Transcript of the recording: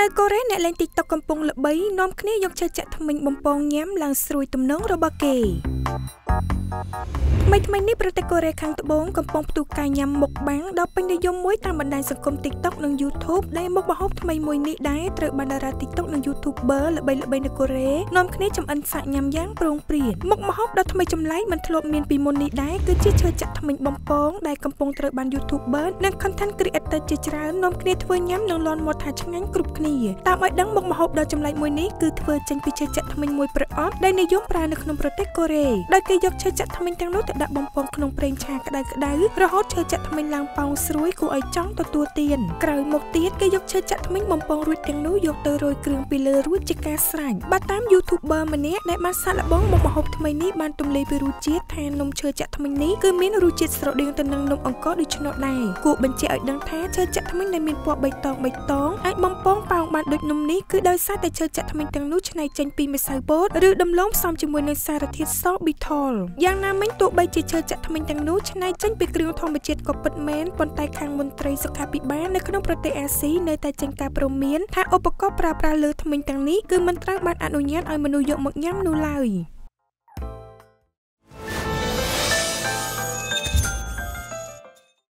នៅកូរ៉េអ្នកលេង TikTok កំពុងល្បីនាំគ្នាយកឈើចាក់ធ្មេញបំពងញ៉ាំឡើងស្រួយទំនងរបស់គេថ្មីនេះប្រទេសកូរ៉េខាងត្បូងកំពុងផ្ទុះការញ៉ាំមុខបាំងដ៏ពេញនិយមមួយតាមបណ្ដាញសង្គម TikTok និង YouTube ដែលមុខម្ហូបថ្មីមួយនេះដែរត្រូវបានតារា TikTok និង YouTuber ល្បីៗនៅកូរ៉េនាំគ្នាចម្អិនសាកញ៉ាំយ៉ាងប្រងព្រាតមុខម្ហូបដ៏ថ្មីចម្លែកមិនធ្លាប់មានពីមុននេះដែរគឺជាឈើចាក់ធ្មេញបំពងដែលកំពុងត្រូវបាន YouTuber និង Content Creator ជាច្រើននាំគ្នាធ្វើញ៉ាំនិងលាន់មាត់ថាឆ្ងាញ់គ្រប់គ្នាតាមឲ្យដឹងមុខម្ហូបដ៏ចម្លែកមួយនេះគឺធ្វើចេញពីឈើចាក់ធ្មេញមួយប្រអប់ដែលនិយមប្រើនៅក្នុងប្រទេសកូរ៉េដោយគេយកឈើចាក់ធ្មេញទាំងនោះទៅដាក់បំពងក្នុងប្រេងឆាក្តៅរហូតឈើចាក់ធ្មេញឡើងប៉ោងស្រួយគួរឲ្យចង់ទទួលទានក្រោយមកទៀតគេយកឈើចាក់ធ្មេញបំពងរួចទាំងនោះយកទៅរោយគ្រឿងពីលើរួចជាការស្រេចបាទតាម YouTuber ម្នាក់ដែលបានសាកល្បងមុខម្ហូបថ្មីនេះបានទម្លាយពីរសជាតិថានំឈើចាក់ធ្មេញនេះគឺមានរសជាតិស្រដៀងទៅនឹងនំអង្ករដូច្នោះដែរគួរបញ្ជាក់ឲ្យដឹងថាឈើចាក់ធ្មេញដែលមានពណ៌បៃតងអាចបំពងប៉ោងបានដូចនំនេះគឺដោយសារតែឈើចាក់ធ្មេញទាំងនោះច្នៃចេញពីម្សៅពោតឬដំឡូងផ្សំជាមួយនឹងសារធាតុសូប៊ីថលយ៉ាងណាមិញទោះបីជាឈើចាក់ធ្មេញទាំងនោះច្នៃចេញពីគ្រឿងធម្មជាតិក៏ពិតមែនប៉ុន្តែខាងមន្ត្រីសុខាភិបាលនៅក្នុងប្រទេសអាស៊ីនៅតែចេញការព្រមានថាឧបករណ៍ប្រើប្រាស់លើធ្មេញទាំងនេះគឺមិនត្រូវបានអនុញ្ញាតឲ្យមនុស្សយកមកញ៉ាំនោះឡើយ